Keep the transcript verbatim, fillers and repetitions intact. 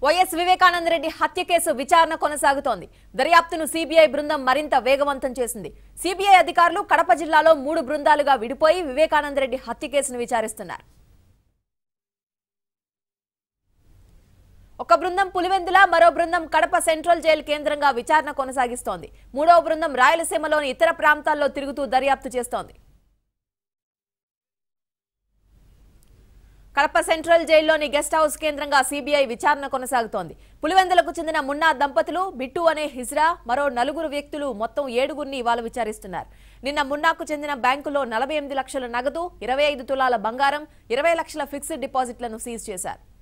YS Vivekananda Reddy హత్య case విచారణ కొనసాగుతోంది. దర్యాప్తును సిబిఐ బృందం మరింత వేగవంతం చేసింది. సిబిఐ అధికారులు కడప జిల్లాలో మూడు బృందాలుగా విడిపోయి వివేకానంద రెడ్డి హత్య కేసును విచారిస్తున్నారు. ఒక బృందం పులివెందుల, మరో బృందం కడప సెంట్రల్ జైలు కేంద్రంగా విచారణ కొనసాగిస్తోంది. మూడవ బృందం రాయలసీమలోని ఇతర ప్రాంతాల్లో తిరుగుతూ దర్యాప్తు చేస్తోంది. కడప సెంట్రల్ జైల్లోని గెస్ట్ హౌస్ కేంద్రంగా సిబిఐ విచారణ కొనసాగుతోంది. పులివెందులకు చెందిన మున్నా దంపతులు, బిట్టు అనే హిజ్రా, మరో నలుగురు వ్యక్తులు మొత్తం ఏడుగురిని ఇవాళ విచారిస్తున్నారు. నిన్న మున్నాకు చెందిన బ్యాంకులో నలభై ఎనిమిది లక్షల నగదు, ఇరవై ఐదు తులాల బంగారం, ఇరవై లక్షల ఫిక్స్డ్ డిపాజిట్లను సీజ్ చేశారు.